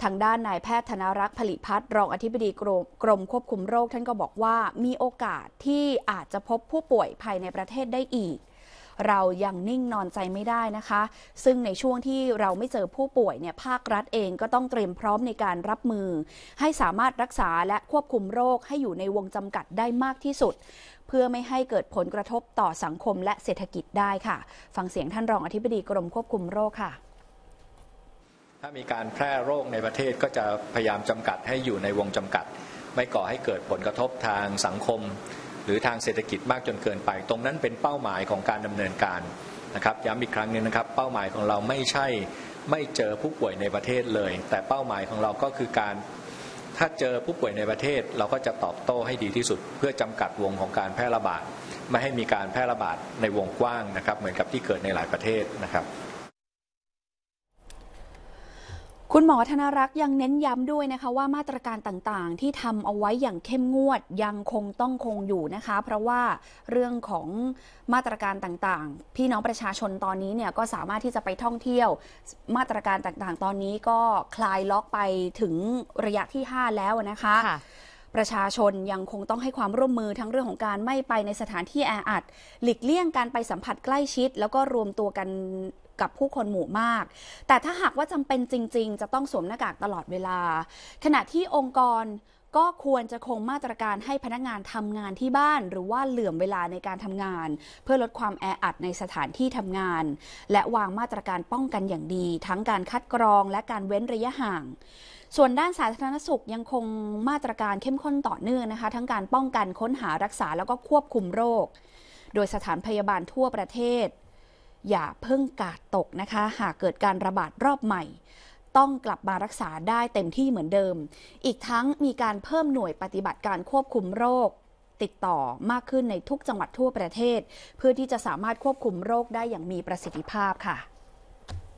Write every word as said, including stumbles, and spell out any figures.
างด้านนายแพทย์ธนรักษ์ผลิพัฒน์รองอธิบดีกรมกรมควบคุมโรคท่านก็บอกว่ามีโอกาสที่อาจจะพบผู้ป่วยภายในประเทศได้อีกเรายังนิ่งนอนใจไม่ได้นะคะซึ่งในช่วงที่เราไม่เจอผู้ป่วยเนี่ยภาครัฐเองก็ต้องเตรียมพร้อมในการรับมือให้สามารถรักษาและควบคุมโรคให้อยู่ในวงจำกัดได้มากที่สุดเพื่อไม่ให้เกิดผลกระทบต่อสังคมและเศรษฐกิจได้ค่ะฟังเสียงท่านรองอธิบดีกรมควบคุมโรคค่ะถ้ามีการแพร่โรคในประเทศก็จะพยายามจำกัดให้อยู่ในวงจำกัดไม่ก่อให้เกิดผลกระทบทางสังคมหรือทางเศรษฐกิจมากจนเกินไปตรงนั้นเป็นเป้าหมายของการดำเนินการนะครับย้ำอีกครั้งนึงนะครับเป้าหมายของเราไม่ใช่ไม่เจอผู้ป่วยในประเทศเลยแต่เป้าหมายของเราก็คือการถ้าเจอผู้ป่วยในประเทศเราก็จะตอบโต้ให้ดีที่สุดเพื่อจำกัดวงของการแพร่ระบาดไม่ให้มีการแพร่ระบาดในวงกว้างนะครับเหมือนกับที่เกิดในหลายประเทศนะครับคุณหมอธนรักษ์ยังเน้นย้ำด้วยนะคะว่ามาตรการต่างๆที่ทำเอาไว้อย่างเข้มงวดยังคงต้องคงอยู่นะคะเพราะว่าเรื่องของมาตรการต่างๆพี่น้องประชาชนตอนนี้เนี่ยก็สามารถที่จะไปท่องเที่ยวมาตรการต่างๆตอนนี้ก็คลายล็อกไปถึงระยะที่ห้าแล้วนะคะประชาชนยังคงต้องให้ความร่วมมือทั้งเรื่องของการไม่ไปในสถานที่แออัดหลีกเลี่ยงการไปสัมผัสใกล้ชิดแล้วก็รวมตัวกันกับผู้คนหมู่มากแต่ถ้าหากว่าจำเป็นจริงๆจะต้องสวมหน้ากากตลอดเวลาขณะที่องค์กรก็ควรจะคงมาตรการให้พนักงานทำงานที่บ้านหรือว่าเหลื่อมเวลาในการทำงานเพื่อลดความแออัดในสถานที่ทำงานและวางมาตรการป้องกันอย่างดีทั้งการคัดกรองและการเว้นระยะห่างส่วนด้านสาธารณสุขยังคงมาตรการเข้มข้นต่อเนื่องนะคะทั้งการป้องกันค้นหารักษาแล้วก็ควบคุมโรคโดยสถานพยาบาลทั่วประเทศอย่าเพิ่งกาดตกนะคะหากเกิดการระบาดรอบใหม่ต้องกลับมารักษาได้เต็มที่เหมือนเดิมอีกทั้งมีการเพิ่มหน่วยปฏิบัติการควบคุมโรคติดต่อมากขึ้นในทุกจังหวัดทั่วประเทศเพื่อที่จะสามารถควบคุมโรคได้อย่างมีประสิทธิภาพค่ะ